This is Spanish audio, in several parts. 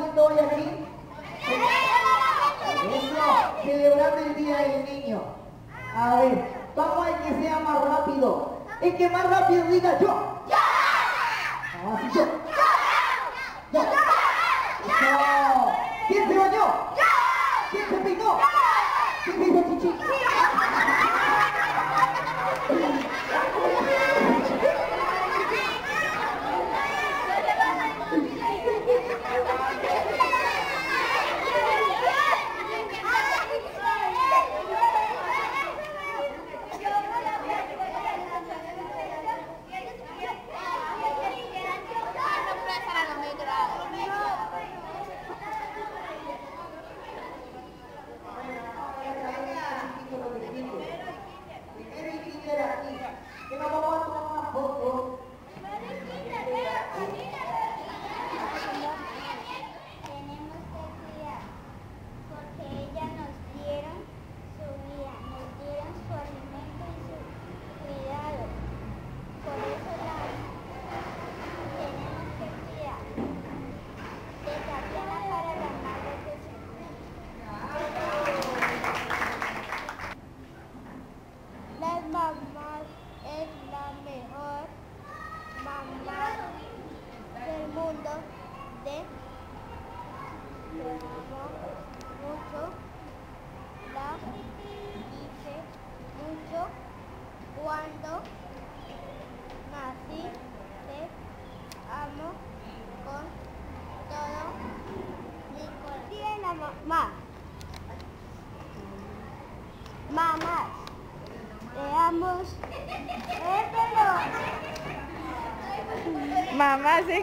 haciendo hoy aquí? Eso, celebrando el Día del Niño. A ver, vamos a ver que sea más rápido. El que más rápido diga yo. Vamos así yo. Yo. Yo. ¿Quién se bañó? ¿Quién se peinó? ¿Quién se hizo chichi? Cuando nací, te amo con todo mi corazón. Bien, mamá. Mamá, te amo. Mamá, sí.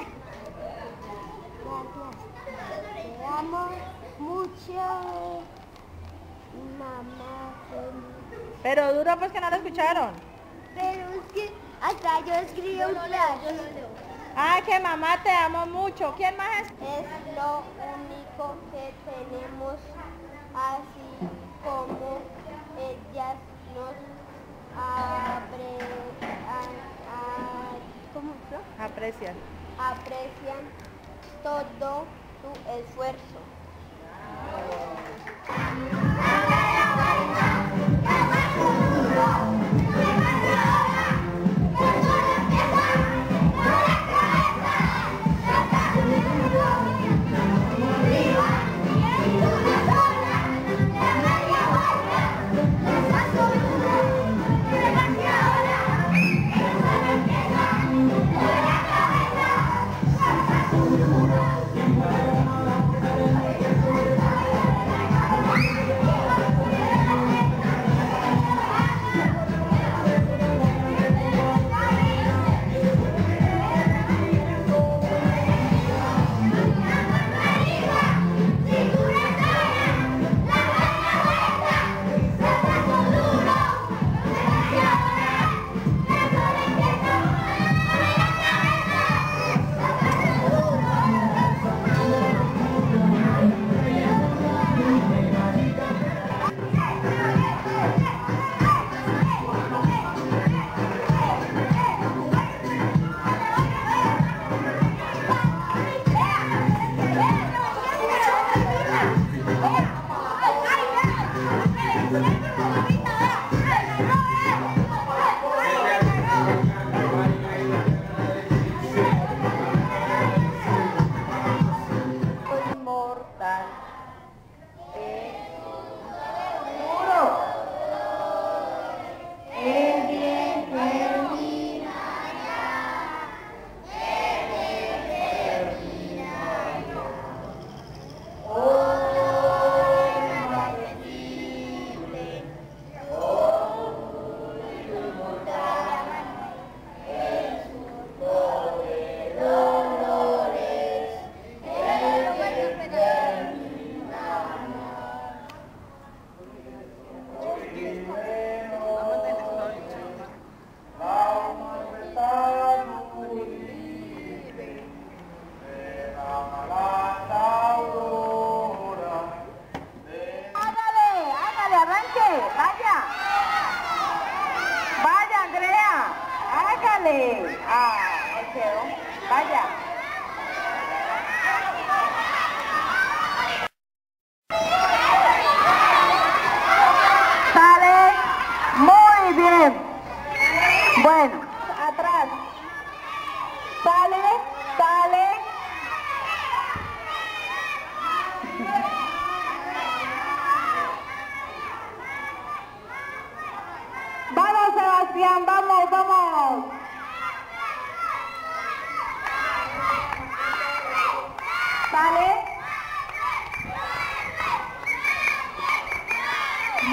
Gracias. Te amo mucho. Mamá. Pero duro pues que no lo escucharon. Pero es que hasta yo escribí un plato. Ah, que mamá te amo mucho. ¿Quién más es? Es lo único que tenemos, así como ellas nos aprecian todo tu esfuerzo.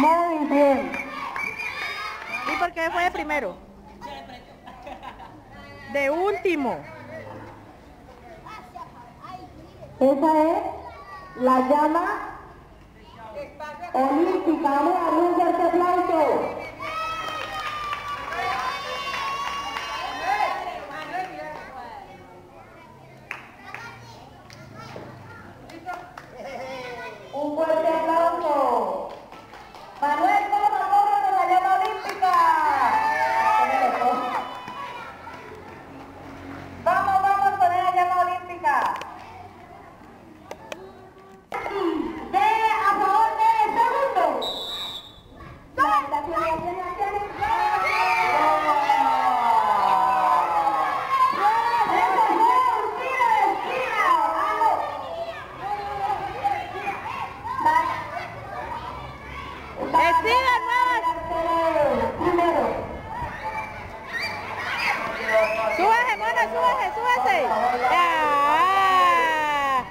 Muy bien. ¿Y por qué fue de primero? De último. Esa es la llama olímpica. Vamos a darle un fuerte aplauso. Un fuerte aplauso. Manuel, ¿cómo corre con la llama olímpica? Vamos con la llama olímpica. De a favor de segundo. ¡Sigan más! ¡Súbase, mona, súbase, súbase! ¡Ya!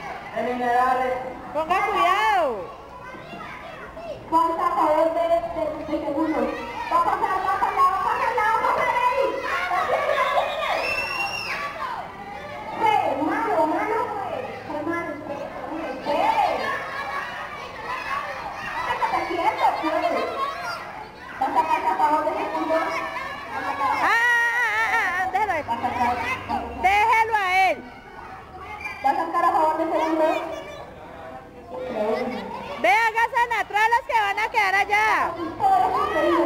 ¡Ponga cuidado! Falta a favor de segundo. Va a pasar ahí. Mano. Déjalo ahí. Déjalo a él. ¿Va a sacar a favor de segundo? Ve, háganse atrás los que van a quedar allá.